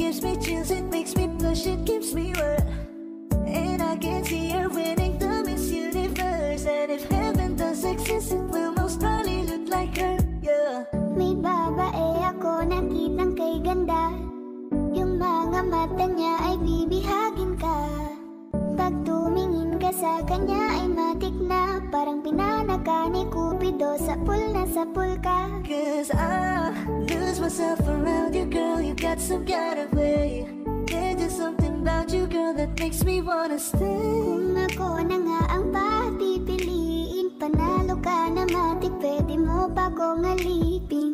gives me chills, it makes me blush, it gives me wet. And I can see her winning the Miss Universe. And if heaven does exist, it will most probably look like her, yeah. May babae ako nakitang kay ganda. Yung mga mata niya ay bibihagin ka. Pag tumingin ka sa kanya ay matik na. Parang pinanaka ni Cupido, sapul na sapul ka. Cause I lose myself around you, girl. You got some kind of way. There's just something about you, girl, that makes me wanna stay. Kung ako na nga ang papipiliin, panalo ka na matik, pwede mo pa kong alipin.